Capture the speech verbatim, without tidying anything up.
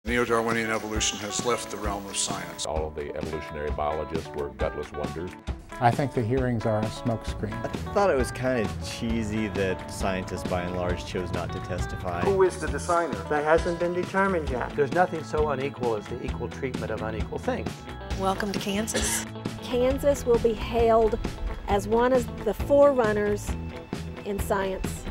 Neo-Darwinian evolution has left the realm of science. All of the evolutionary biologists were gutless wonders. I think the hearings are a smokescreen. I thought it was kind of cheesy that scientists by and large chose not to testify. Who is the designer? That hasn't been determined yet. There's nothing so unequal as the equal treatment of unequal things. Welcome to Kansas. Kansas will be hailed as one of the forerunners in science.